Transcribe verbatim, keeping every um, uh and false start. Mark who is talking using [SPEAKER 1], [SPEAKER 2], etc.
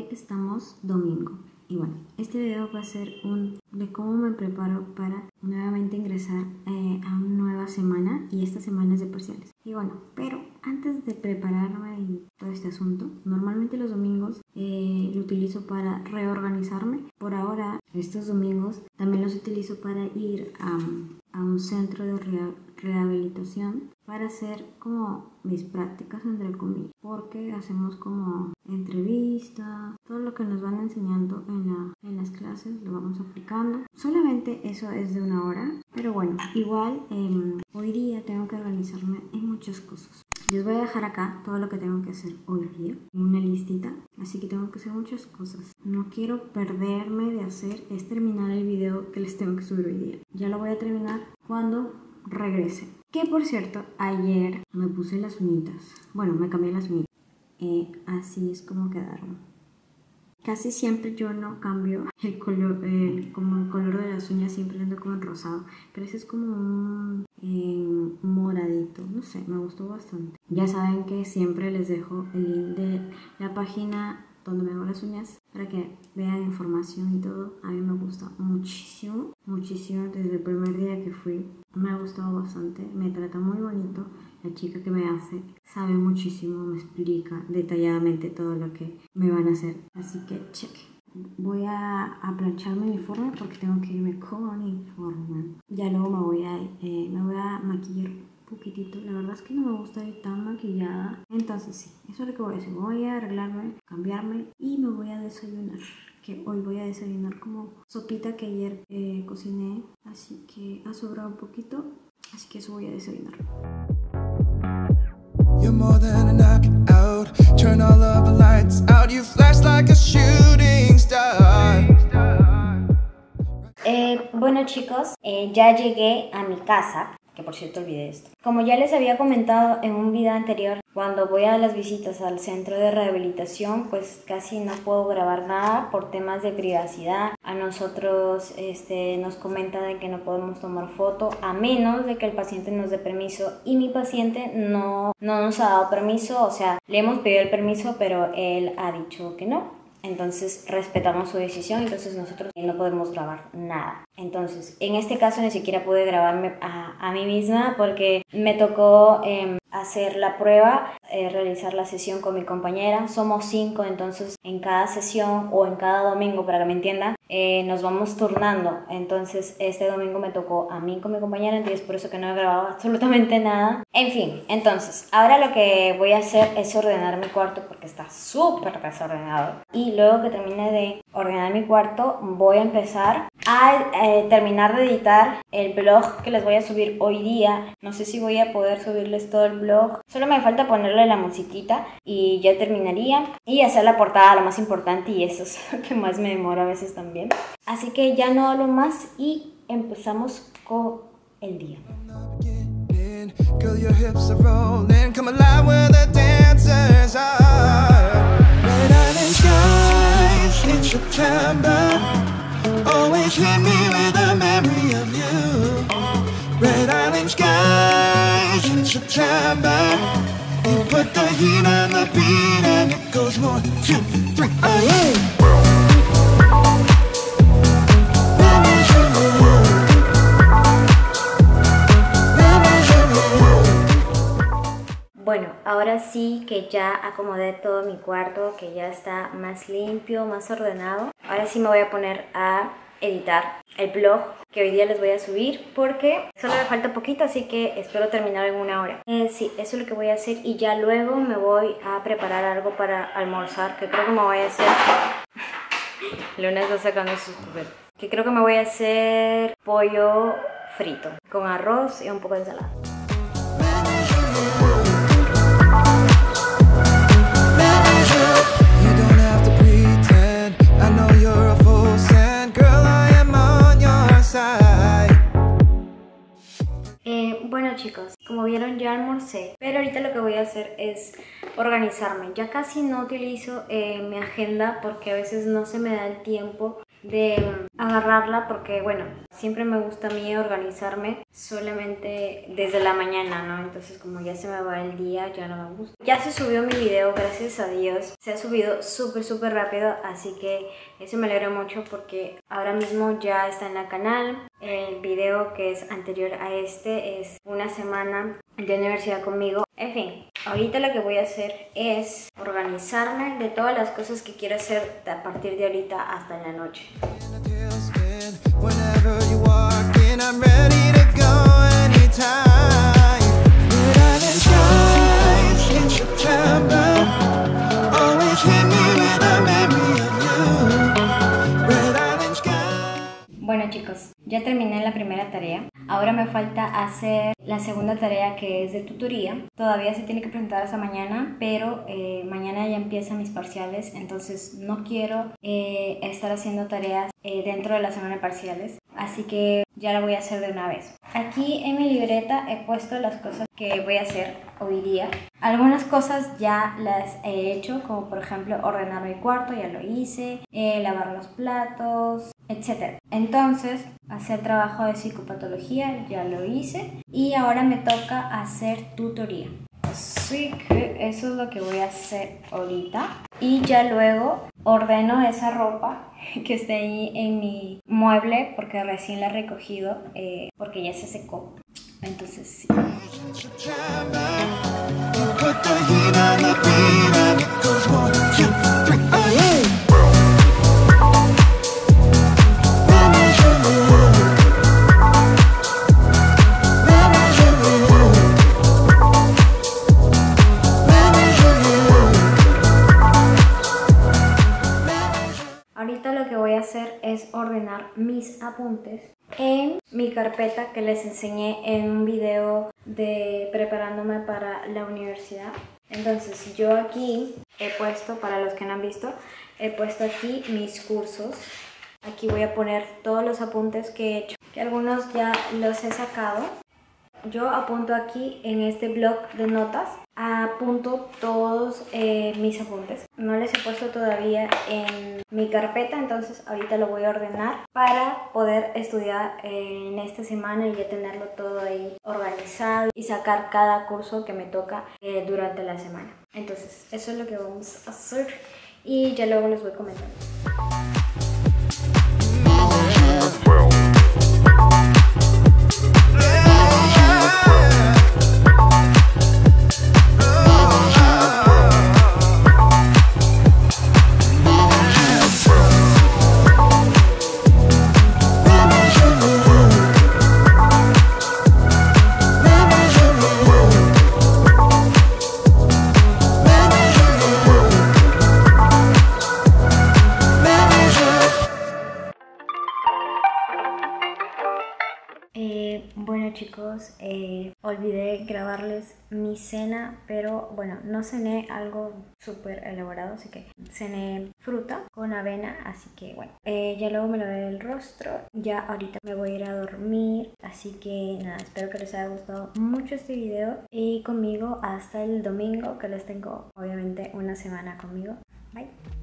[SPEAKER 1] hoy estamos domingo y bueno, este video va a ser un de cómo me preparo para nuevamente ingresar eh, a una nueva semana, y esta semana es de parciales. Y bueno, pero antes de prepararme y todo este asunto, normalmente los domingos eh, lo utilizo para reorganizarme. Por ahora, estos domingos también los utilizo para ir a, a un centro de rea rehabilitación para hacer como mis prácticas entre comillas, porque hacemos como entrevistas, todo lo que nos van enseñando en, la, en las clases lo vamos aplicando. Solamente eso es de una hora, pero bueno, igual eh, hoy día tengo que organizarme en muchas cosas. Les voy a dejar acá todo lo que tengo que hacer hoy día en una listita, así que tengo que hacer muchas cosas. No quiero perderme de hacer es terminar el video que les tengo que subir hoy día. Ya lo voy a terminar cuando regrese. Que por cierto, ayer me puse las uñitas. Bueno, me cambié las uñitas. Eh, así es como quedaron. Casi siempre yo no cambio el color, el, como el color de las uñas, siempre ando como en rosado. Pero ese es como un eh, moradito, no sé, me gustó bastante. Ya saben que siempre les dejo el link de la página donde me hago las uñas para que vean información y todo. A mí me gusta muchísimo, muchísimo. Desde el primer día que fui me ha gustado bastante, me trata muy bonito. La chica que me hace sabe muchísimo, me explica detalladamente todo lo que me van a hacer, así que cheque. Voy a, a planchar mi uniforme porque tengo que irme con uniforme. Ya luego me voy a, eh, me voy a maquillar poquitito. La verdad es que no me gusta ir tan maquillada, entonces sí, eso es lo que voy a hacer. Voy a arreglarme, cambiarme y me voy a desayunar, que hoy voy a desayunar como sopita que ayer eh, cociné, así que ha sobrado un poquito, así que eso voy a desayunar.
[SPEAKER 2] You're more than a knockout. Turn all of the lights out. You flash like a shooting star.
[SPEAKER 1] Eh, bueno chicos, eh, ya llegué a mi casa, que por cierto olvidé esto. Como ya les había comentado en un video anterior, cuando voy a las visitas al centro de rehabilitación, pues casi no puedo grabar nada por temas de privacidad. A nosotros este, nos comentan de que no podemos tomar foto a menos de que el paciente nos dé permiso, y mi paciente no, no nos ha dado permiso. O sea, le hemos pedido el permiso, pero él ha dicho que no. Entonces respetamos su decisión, entonces nosotros no podemos grabar nada. Entonces, en este caso ni siquiera pude grabarme a, a mí misma porque me tocó eh, hacer la prueba, eh, realizar la sesión con mi compañera. Somos cinco, entonces en cada sesión o en cada domingo, para que me entiendan, eh, nos vamos turnando. Entonces este domingo me tocó a mí con mi compañera, entonces por eso que no he grabado absolutamente nada. En fin, entonces ahora lo que voy a hacer es ordenar mi cuarto porque está súper desordenado. Y luego que termine de ordenar mi cuarto, voy a empezar a eh, terminar de editar el blog que les voy a subir hoy día. No sé si voy a poder subirles todo el blog, solo me falta ponerle la musiquita y ya terminaría, y hacer la portada, lo más importante, y eso es lo que más me demora a veces también. Así que ya no hablo más y empezamos con el día. Girl, your hips are rolling, come alive where the dancers are. Red island skies in September always hit me with a memory of you. Red island skies in September, you put the heat on the beat and it goes one, two, three, oh yeah. Bueno, ahora sí que ya acomodé todo mi cuarto, que ya está más limpio, más ordenado. Ahora sí me voy a poner a editar el blog que hoy día les voy a subir porque solo me falta poquito, así que espero terminar en una hora. Eh, sí, eso es lo que voy a hacer, y ya luego me voy a preparar algo para almorzar, que creo que me voy a hacer... Luna está sacando sus juguetes. Que creo que me voy a hacer pollo frito con arroz y un poco de ensalada. Eh, bueno chicos, como vieron ya almorcé, pero ahorita lo que voy a hacer es organizarme. Ya casi no utilizo eh, mi agenda porque a veces no se me da el tiempo de um, agarrarla, porque bueno, siempre me gusta a mí organizarme solamente desde la mañana, ¿no? Entonces como ya se me va el día, ya no me gusta. Ya se subió mi video, gracias a Dios. Se ha subido súper, súper rápido, así que eso me alegra mucho porque ahora mismo ya está en el canal. El video que es anterior a este es una semana de universidad conmigo. En fin, ahorita lo que voy a hacer es organizarme de todas las cosas que quiero hacer a partir de ahorita hasta en la noche. Bueno chicos, ya terminé la primera tarea. Ahora me falta hacer la segunda tarea, que es de tutoría. Todavía se tiene que presentar hasta mañana, pero eh, mañana ya empiezan mis parciales, entonces no quiero eh, estar haciendo tareas eh, dentro de la semana de parciales, así que ya la voy a hacer de una vez. Aquí en mi libreta he puesto las cosas que voy a hacer hoy día. Algunas cosas ya las he hecho, como por ejemplo ordenar mi cuarto, ya lo hice, eh, lavar los platos, etcétera. Entonces, hacer trabajo de psicopatología, ya lo hice. Y ahora me toca hacer tutoría. Así que eso es lo que voy a hacer ahorita. Y ya luego ordeno esa ropa que está ahí en mi mueble, porque recién la he recogido, eh, porque ya se secó. Entonces sí. Ahorita lo que voy a hacer es ordenar mis apuntes en mi carpeta que les enseñé en un video de preparándome para la universidad. Entonces yo aquí he puesto, para los que no han visto, he puesto aquí mis cursos. Aquí voy a poner todos los apuntes que he hecho, que algunos ya los he sacado. Yo apunto aquí en este bloc de notas, apunto todos eh, mis apuntes. No les he puesto todavía en mi carpeta, entonces ahorita lo voy a ordenar para poder estudiar en esta semana y ya tenerlo todo ahí organizado y sacar cada curso que me toca eh, durante la semana. Entonces eso es lo que vamos a hacer y ya luego les voy comentando. Eh, bueno chicos, eh, olvidé grabarles mi cena, pero bueno, no cené algo súper elaborado, así que cené fruta con avena, así que bueno, eh, ya luego me lavé el rostro, ya ahorita me voy a ir a dormir, así que nada, espero que les haya gustado mucho este video y conmigo hasta el domingo, que les tengo obviamente una semana conmigo. Bye.